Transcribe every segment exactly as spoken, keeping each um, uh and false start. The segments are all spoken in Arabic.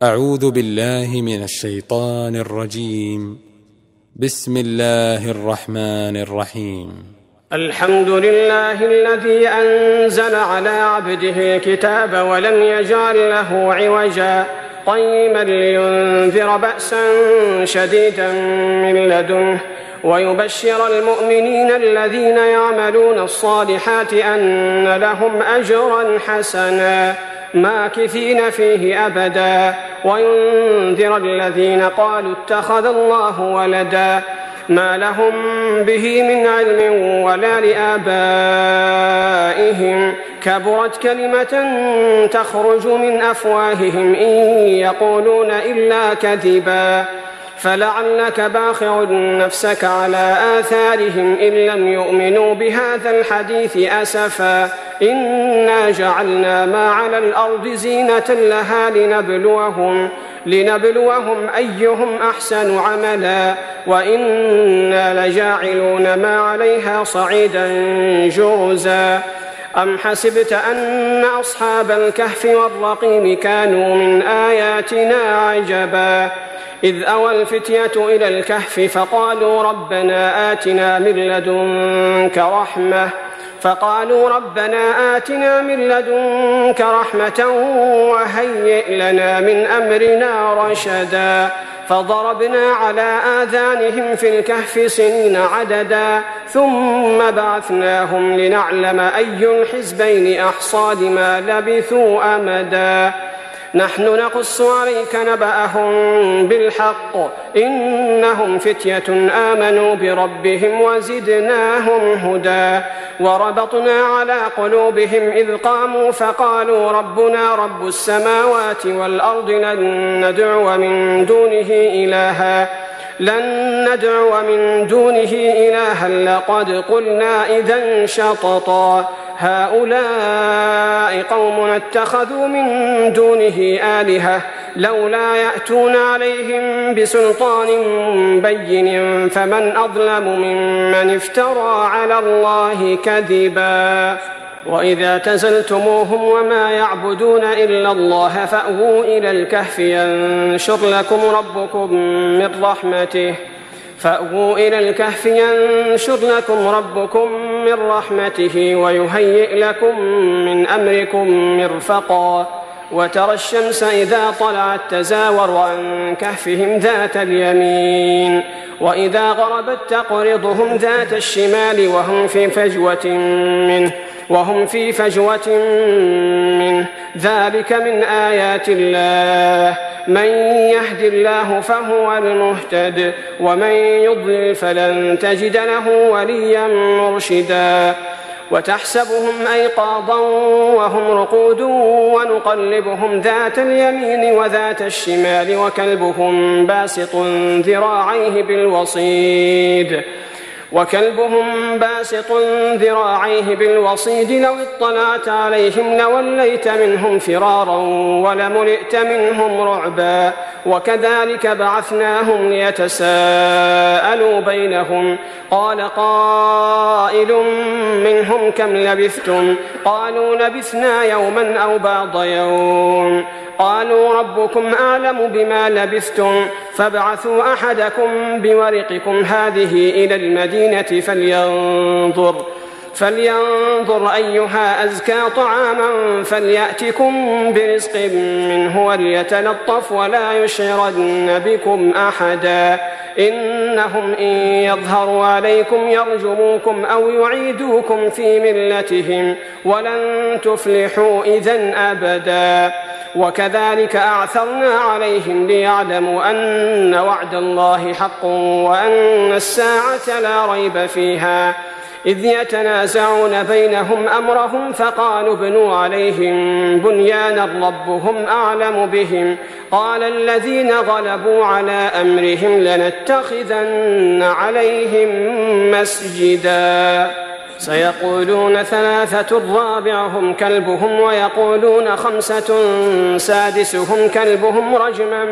أعوذ بالله من الشيطان الرجيم. بسم الله الرحمن الرحيم. الحمد لله الذي أنزل على عبده الكتاب ولم يجعل له عوجا قيما لينذر بأسا شديدا من لدنه ويبشر المؤمنين الذين يعملون الصالحات أن لهم أجرا حسنا ماكثين فيه أبدا وينذر الذين قالوا اتخذ الله ولدا ما لهم به من علم ولا لآبائهم كبرت كلمة تخرج من أفواههم إن يقولون إلا كذبا فلعلك باخع نفسك على آثارهم إن لم يؤمنوا بهذا الحديث أسفا إنا جعلنا ما على الأرض زينة لها لنبلوهم لنبلوهم أيهم أحسن عملا وإنا لجاعلون ما عليها صعيدا جرزا أم حسبت أن أصحاب الكهف والرقيم كانوا من آياتنا عجبا إذ أوى الفتية إلى الكهف فقالوا ربنا آتنا من لدنك رحمة فقالوا ربنا آتنا من لدنك رحمة وهيئ لنا من أمرنا رشدا فضربنا على آذانهم في الكهف سنين عددا ثم بعثناهم لنعلم أي الحزبين أحصى لما لبثوا أمدا نحن نقص عليك نبأهم بالحق إنهم فتية آمنوا بربهم وزدناهم هدى وربطنا على قلوبهم إذ قاموا فقالوا ربنا رب السماوات والأرض لن ندعو من دونه إلها لن ندعو من دونه إلها لقد قلنا إذا شططا هؤلاء قوم اتخذوا من دونه آلهة لولا يأتون عليهم بسلطان بين فمن أظلم ممن افترى على الله كذبا وإذا اعتزلتموهم وما يعبدون إلا الله فأووا إلى الكهف ينشر لكم ربكم من رحمته فأووا إلى الكهف ينشر لكم ربكم من رحمته ويهيئ لكم من أمركم مرفقا وترى الشمس إذا طلعت تزاور عن كهفهم ذات اليمين وإذا غربت تقرضهم ذات الشمال وهم في فجوة منه وهم في فجوة منه ذلك من آيات الله من يهد الله فهو المهتد ومن يضلل فلن تجد له وليا مرشدا وتحسبهم أيقاظا وهم رقود ونقلبهم ذات اليمين وذات الشمال وكلبهم باسط ذراعيه بالوصيد وكلبهم باسط ذراعيه بالوصيد لو اطلعت عليهم لوليت منهم فرارا ولملئت منهم رعبا وكذلك بعثناهم ليتساءلوا بينهم قال قائل منهم كم لبثتم قالوا لبثنا يوما أو بعض يوم قالوا ربكم أعلم بما لبثتم فابعثوا أحدكم بورقكم هذه إلى المدينة فلينظر فلينظر أيها أزكى طعاما فليأتكم برزق منه وليتلطف ولا يشعرن بكم أحدا إنهم إن يظهروا عليكم يرجموكم أو يعيدوكم في ملتهم ولن تفلحوا إذن أبدا وكذلك أعثرنا عليهم ليعلموا أن وعد الله حق وأن الساعة لا ريب فيها إذ يتنازعون بينهم أمرهم فقالوا ابنوا عليهم بنيانا ربهم أعلم بهم قال الذين غلبوا على أمرهم لنتخذن عليهم مسجدا. سيقولون ثلاثة رابعهم كلبهم ويقولون خمسة سادسهم كلبهم رجما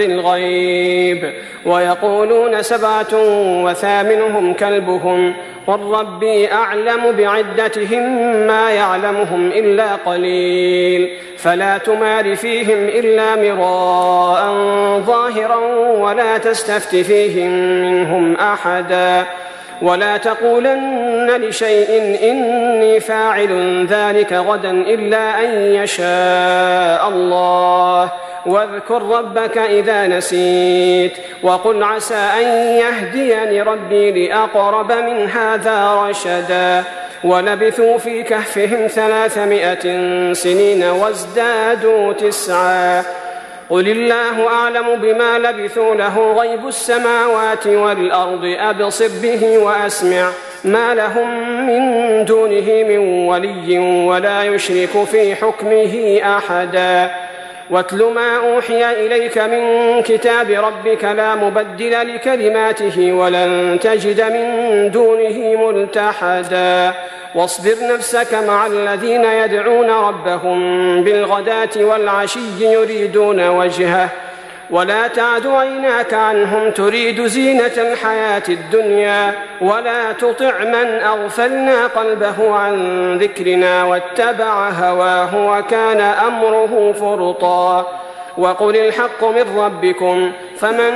بالغيب ويقولون سبعة وثامنهم كلبهم قل ربي أعلم بعدتهم ما يعلمهم إلا قليل فلا تمار فيهم إلا مراء ظاهرا ولا تستفت فيهم منهم أحدا ولا تقولن لشيء إني فاعل ذلك غدا إلا أن يشاء الله واذكر ربك إذا نسيت وقل عسى أن يهديني ربي لأقرب من هذا رشدا ولبثوا في كهفهم ثلاثمائة سنين وازدادوا تسعا قل الله أعلم بما لبثوا له غيب السماوات والأرض أبصر به وأسمع ما لهم من دونه من ولي ولا يشرك في حكمه أحدا واتل ما أوحي إليك من كتاب ربك لا مبدل لكلماته ولن تجد من دونه ملتحدا واصبر نفسك مع الذين يدعون ربهم بالغداة والعشي يريدون وجهه ولا تعد عيناك عنهم تريد زينة الحياة الدنيا ولا تطع من أغفلنا قلبه عن ذكرنا واتبع هواه وكان أمره فرطا وقل الحق من ربكم فمن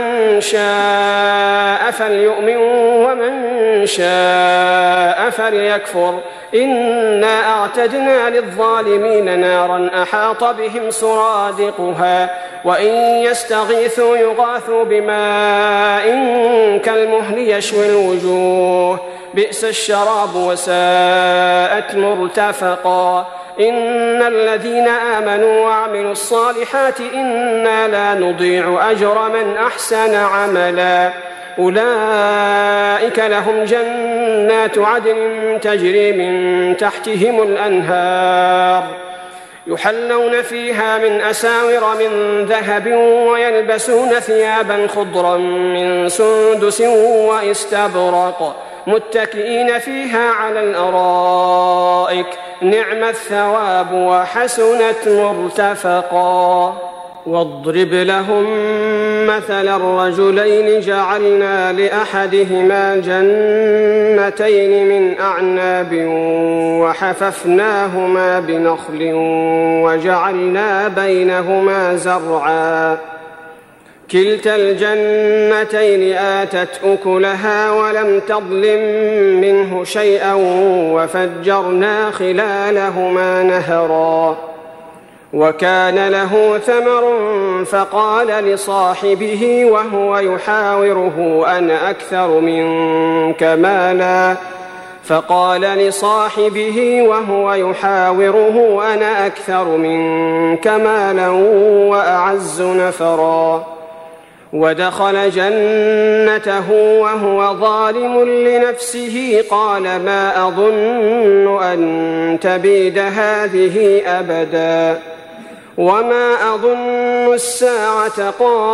شاء فليؤمن ومن شاء فليكفر إنا أعتدنا للظالمين نارا أحاط بهم سرادقها وإن يستغيثوا يغاثوا بماء كالمهل يشوي الوجوه بئس الشراب وساءت مرتفقا إن الذين آمنوا وعملوا الصالحات إنا لا نضيع أجر من أحسن عملا أولئك لهم جنات عدن تجري من تحتهم الأنهار يحلون فيها من أساور من ذهب ويلبسون ثيابا خضرا من سندس واستبرق متكئين فيها على الأرائك نعم الثواب وحسنت مرتفقا واضرب لهم مثل الرجلين جعلنا لأحدهما جنتين من أعناب وحففناهما بنخل وجعلنا بينهما زرعا كلتا الجنتين آتت أكلها ولم تظلم منه شيئا وفجرنا خلالهما نهرا وكان له ثمر فقال لصاحبه وهو يحاوره أنا أكثر منك مالا فقال لصاحبه وهو يحاوره أنا أكثر منك مالا وأعز نفرا ودخل جنته وهو ظالم لنفسه قال ما أظن أن تبيد هذه أبدا وما أظن الساعة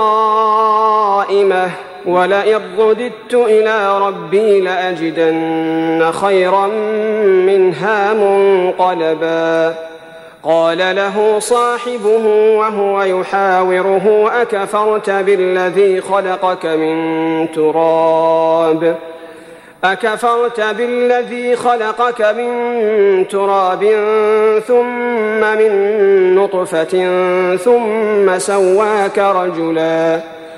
قائمة ولئن رددت إلى ربي لأجدن خيرا منها منقلبا قال له صاحبه وهو يحاوره أكفرت بالذي خلقك من تراب أكفرت بالذي خلقك من تراب ثم من نطفة ثم سواك رجلا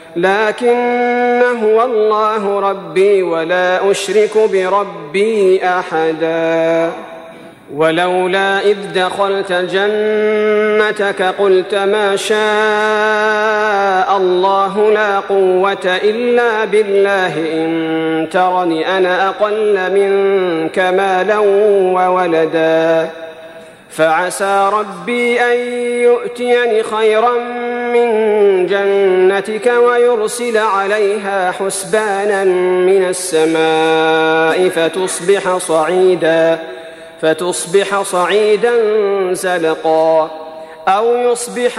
لكن هو الله ربي ولا أشرك بربي أحدا ولولا إذ دخلت جنتك قلت ما شاء الله لا قوة إلا بالله إن ترني أنا أقل منك مالا وولدا فعسى ربي أن يؤتيني خيرا من جنتك ويرسل عليها حسبانا من السماء فتصبح صعيدا فتصبح صعيدا زلقا أو يصبح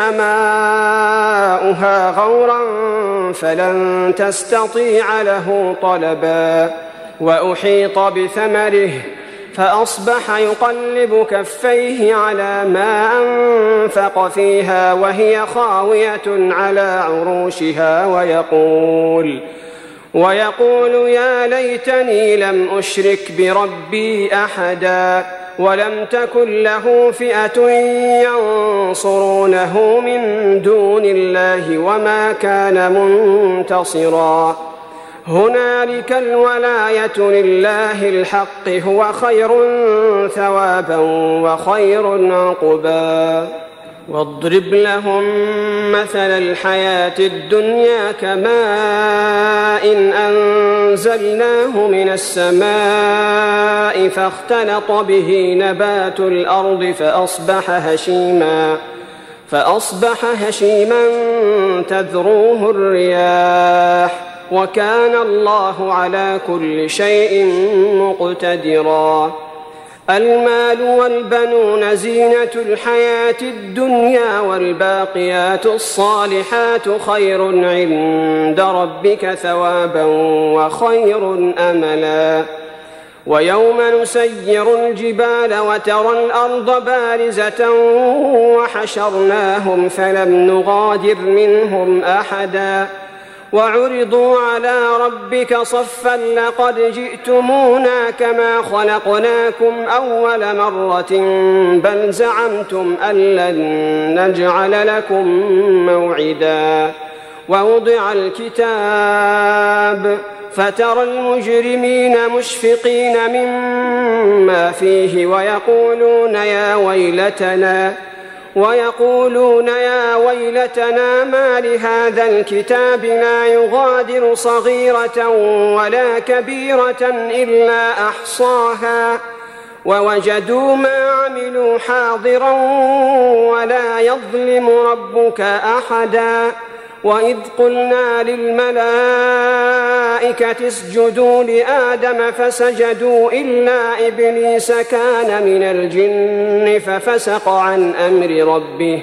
ماؤها غورا فلن تستطيع له طلبا وأحيط بثمره فأصبح يقلب كفيه على ما أنفق فيها وهي خاوية على عروشها ويقول ويقول يا ليتني لم أشرك بربي أحدا ولم تكن له فئة ينصرونه من دون الله وما كان منتصرا هنالك الولاية لله الحق هو خير ثوابا وخير عقبا واضرب لهم مثل الحياة الدنيا كماء إن أنزلناه من السماء فاختلط به نبات الأرض فأصبح هشيما فأصبح هشيما تذروه الرياح وكان الله على كل شيء مقتدرا المال والبنون زينة الحياة الدنيا والباقيات الصالحات خير عند ربك ثوابا وخير أملا ويوم نسير الجبال وترى الأرض بارزة وحشرناهم فلم نغادر منهم أحدا وعرضوا على ربك صفا لقد جئتمونا كما خلقناكم أول مرة بل زعمتم أن لن نجعل لكم موعدا ووضع الكتاب فترى المجرمين مشفقين مما فيه ويقولون يا ويلتنا ويقولون يا ويلتنا ما لهذا الكتاب لا يغادر صغيرة ولا كبيرة إلا أحصاها ووجدوا ما عملوا حاضرا ولا يظلم ربك أحدا وإذ قلنا للملائكة اسجدوا لآدم فسجدوا إلا إبليس كان من الجن ففسق عن أمر ربه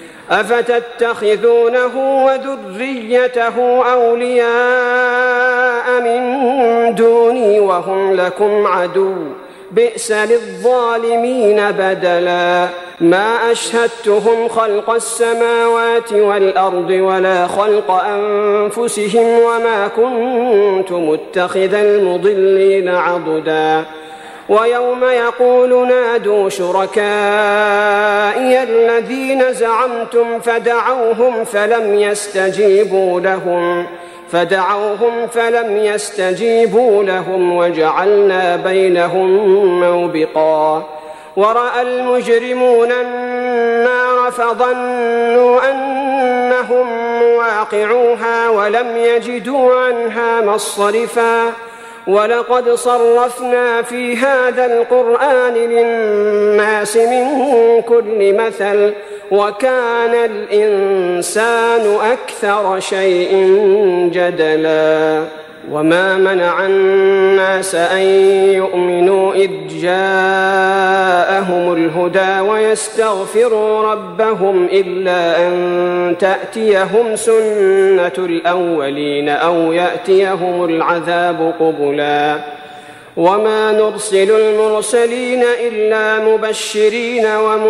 أفتتخذونه وذريته أولياء من دوني وهم لكم عدو بئس للظالمين بدلا ما أشهدتهم خلق السماوات والأرض ولا خلق أنفسهم وما كنت متخذ المضلين عضدا ويوم يقول نادوا شركائي الذين زعمتم فدعوهم فلم يستجيبوا لهم فدعوهم فلم يستجيبوا لهم وجعلنا بينهم موبقا ورأى المجرمون النار فظنوا أنهم مواقعوها ولم يجدوا عنها مصرفا ولقد صرفنا في هذا القرآن للناس من كل مثل وكان الإنسان أكثر شيء جدلا وما منع الناس أن يؤمنوا إذ جاءهم الهدى ويستغفروا ربهم إلا أن تأتيهم سنة الأولين أو يأتيهم العذاب قبلا وما نرسل المرسلين إلا مبشرين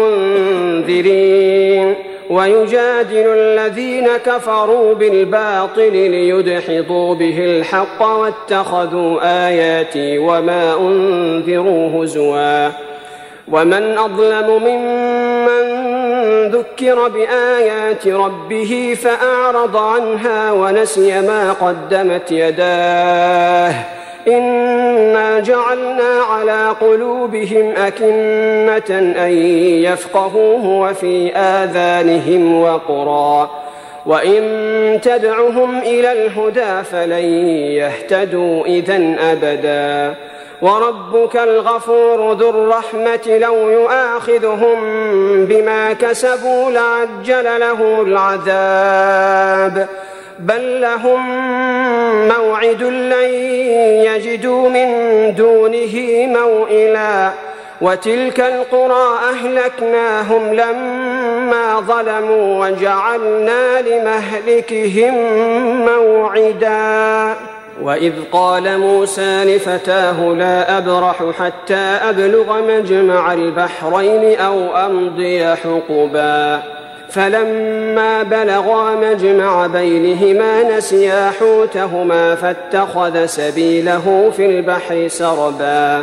ومنذرين ويجادل الذين كفروا بالباطل ليدحضوا به الحق واتخذوا آياتي وما أنذروا هزوا ومن أظلم ممن ذكر بآيات ربه فأعرض عنها ونسي ما قدمت يداه إنا جعلنا على قلوبهم أكنة أن يفقهوه وفي آذانهم وقرا وإن تدعهم إلى الهدى فلن يهتدوا إذن أبدا وربك الغفور ذو الرحمة لو يؤاخذهم بما كسبوا لعجل لهم العذاب بل لهم موعد لن يجدوا من دونه موئلا وتلك القرى أهلكناهم لما ظلموا وجعلنا لمهلكهم موعدا وإذ قال موسى لفتاه لا أبرح حتى أبلغ مجمع البحرين أو أمضي حقبا فلما بلغا مجمع بينهما نسيا حوتهما فاتخذ سبيله في البحر سربا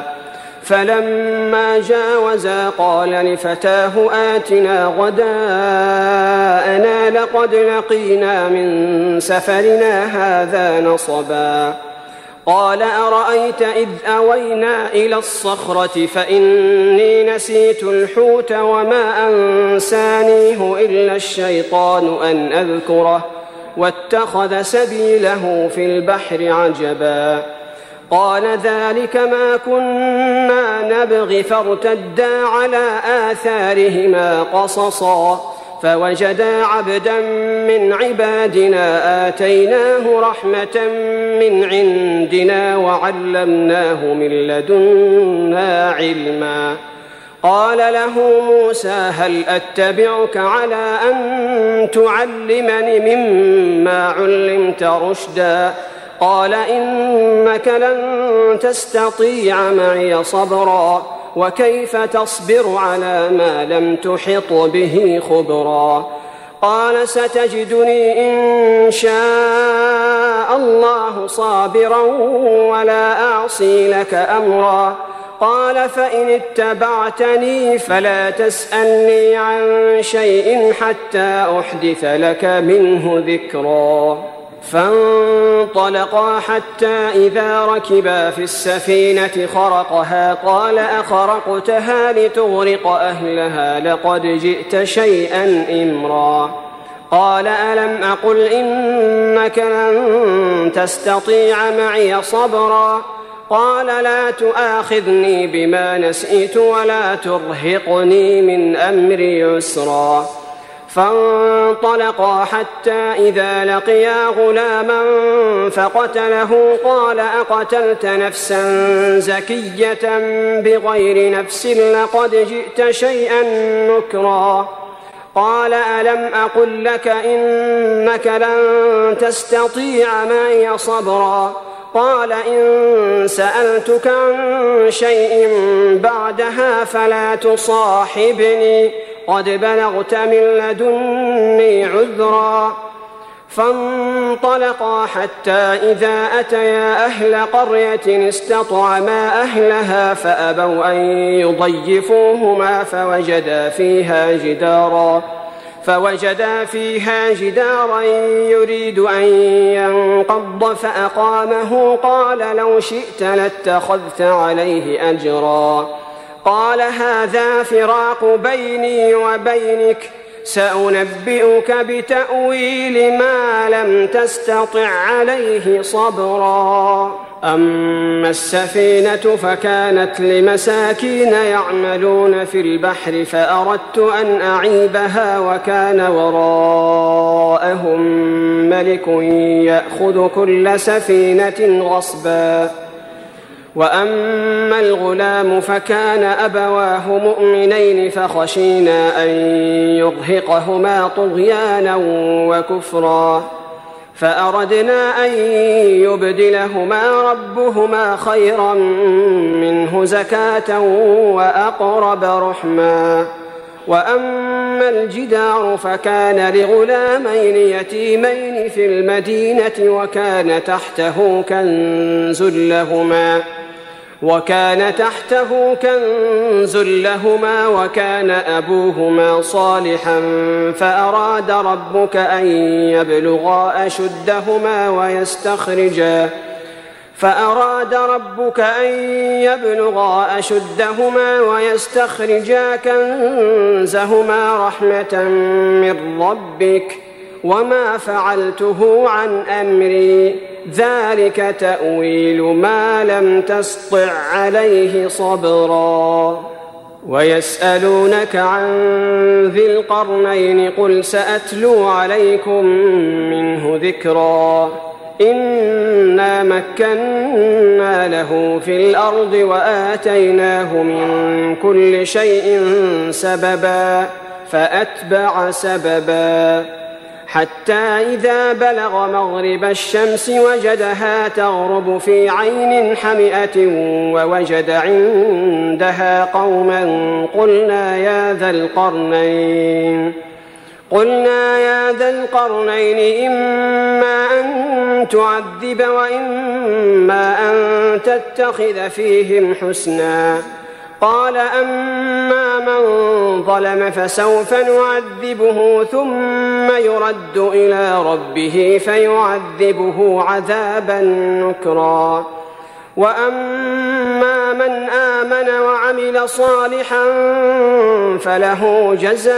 فلما جاوزا قال لفتاه آتنا غداءنا لقد لقينا من سفرنا هذا نصبا قال أرأيت إذ أوينا إلى الصخرة فإني نسيت الحوت وما أنسانيه إلا الشيطان أن أذكره واتخذ سبيله في البحر عجبا قال ذلك ما كنا نبغي فارتدا على آثارهما قصصا فوجدا عبدا من عبادنا آتيناه رحمة من عندنا وعلمناه من لدنا علما قال له موسى هل أتبعك على أن تعلمني مما علمت رشدا قال إنك لن تستطيع معي صبرا وكيف تصبر على ما لم تحط به خبرا قال ستجدني إن شاء الله صابرا ولا أعصي لك أمرا قال فإن اتبعتني فلا تسألني عن شيء حتى أحدث لك منه ذكرا فانطلقا حتى إذا ركبا في السفينة خرقها قال أخرقتها لتغرق أهلها لقد جئت شيئا إمرا قال ألم أقل إنك لن تستطيع معي صبرا قال لا تؤاخذني بما نسيت ولا ترهقني من أمري يسرا فانطلقا حتى إذا لقيا غلاما فقتله قال أقتلت نفسا زكية بغير نفس لقد جئت شيئا نكرا قال ألم أقل لك إنك لن تستطيع معي صبرا قال إن سألتك عن شيء بعدها فلا تصاحبني قد بلغت من لدني عذرا فانطلقا حتى إذا أتيا أهل قرية استطعما أهلها فأبوا أن يضيفوهما فوجدا فيها جدارا فوجدا فيها جدارا يريد أن ينقض فأقامه قال لو شئت لاتخذت عليه أجرا قال هذا فراق بيني وبينك سأنبئك بتأويل ما لم تستطع عليه صبرا أما السفينة فكانت لمساكين يعملون في البحر فأردت أن أعيبها وكان وراءهم ملك يأخذ كل سفينة غصبا وأما الغلام فكان أبواه مؤمنين فخشينا أن يرهقهما طغيانا وكفرا فأردنا أن يبدلهما ربهما خيرا منه زكاة وأقرب رحما وأما الجدار فكان لغلامين يتيمين في المدينة وكان تحته كنز لهما وكان تحته كنز لهما وكان أبوهما صالحا فأراد ربك أن يبلغا أشدهما ويستخرجا فأراد ربك أن يبلغا أشدهما ويستخرجا كنزهما رحمة من ربك وما فعلته عن أمري ذلك تأويل ما لم تسطع عليه صبرا ويسألونك عن ذي القرنين قل سأتلو عليكم منه ذكرا إنا مكنا له في الأرض وآتيناه من كل شيء سببا فأتبع سببا حتى إذا بلغ مغرب الشمس وجدها تغرب في عين حمئة ووجد عندها قوما قلنا يا ذا القرنين قلنا يا ذا القرنين إما أن تعذب وإما أن تتخذ فيهم حسنا قال أما من ظلم فسوف نعذبه ثم يرد إلى ربه فيعذبه عذابا نكرا وأما من آمن وعمل صالحا فله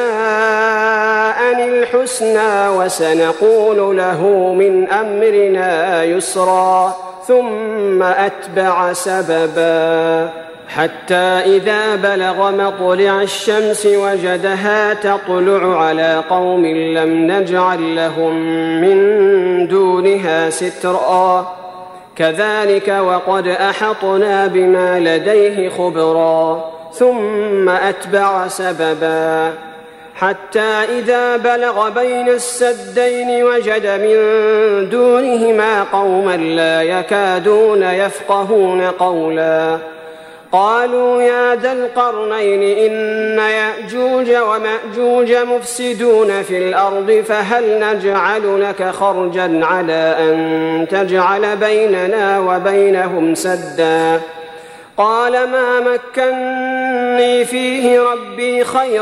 جزاء الحسنى وسنقول له من أمرنا يسرا ثم أتبع سببا حتى إذا بلغ مطلع الشمس وجدها تطلع على قوم لم نجعل لهم من دونها سترا كذلك وقد أحطنا بما لديه خبرا ثم أتبع سببا حتى إذا بلغ بين السدين وجد من دونهما قوما لا يكادون يفقهون قولا قالوا يا ذا القرنين إن يأجوج ومأجوج مفسدون في الأرض فهل نجعل لك خرجا على أن تجعل بيننا وبينهم سدا قال ما مكني فيه ربي خير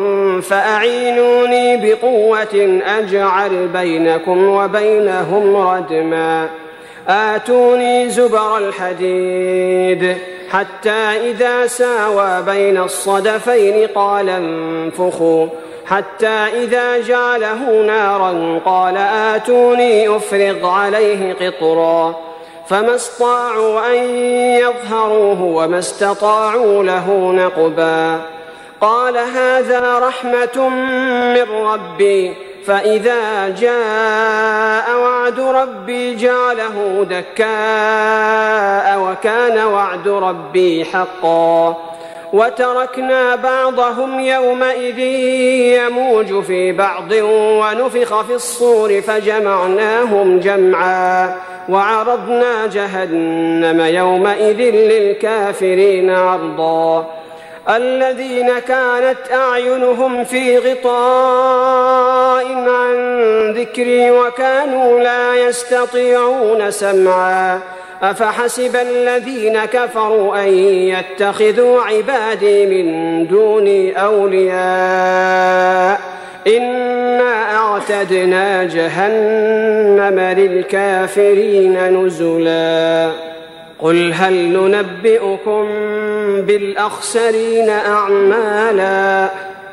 فأعينوني بقوة أجعل بينكم وبينهم ردما آتوني زبر الحديد حتى إذا ساوى بين الصدفين قال انفخوا حتى إذا جعله نارا قال آتوني أفرغ عليه قطرا فما استطاعوا أن يظهروه وما استطاعوا له نقبا قال هذا رحمة من ربي فإذا جاء وعد ربي جعله دكاء وكان وعد ربي حقا وتركنا بعضهم يومئذ يموج في بعض ونفخ في الصور فجمعناهم جمعا وعرضنا جهنم يومئذ للكافرين عرضا الذين كانت أعينهم في غطاء عن ذكري وكانوا لا يستطيعون سمعا أفحسب الذين كفروا أن يتخذوا عبادي من دوني أولياء إنا أعتدنا جهنم للكافرين نزلا قل هل ننبئكم بالأخسرين أعمالا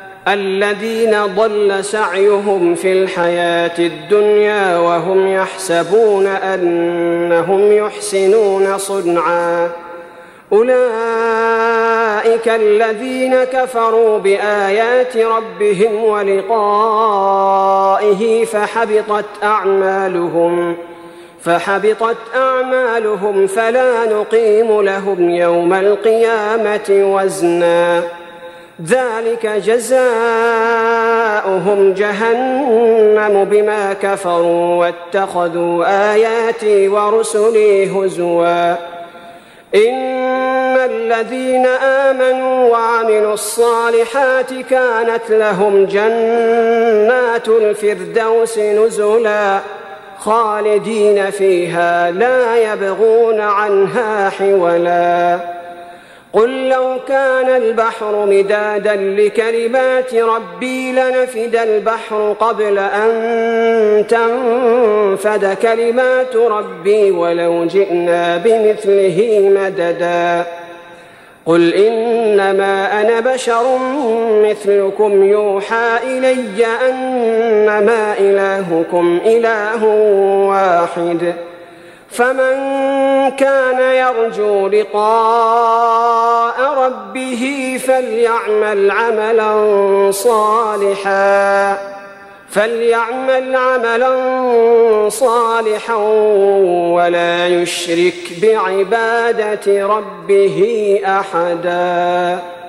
الذين ضل سعيهم في الحياة الدنيا وهم يحسبون أنهم يحسنون صنعا أولئك الذين كفروا بآيات ربهم ولقائه فحبطت أعمالهم فحبطت أعمالهم فلا نقيم لهم يوم القيامة وزنا ذلك جزاؤهم جهنم بما كفروا واتخذوا آياتي ورسلي هزوا إن الذين آمنوا وعملوا الصالحات كانت لهم جنات الفردوس نزلا خالدين فيها لا يبغون عنها حولا قل لو كان البحر مدادا لكلمات ربي لنفد البحر قبل أن تنفد كلمات ربي ولو جئنا بمثله مددا قل إنما أنا بشر مثلكم يوحى إلي أنما إلهكم إله واحد فمن كان يرجو لقاء ربه فليعمل عملا صالحا فليعمل عملا صالحا ولا يشرك بعبادة ربه أحدا.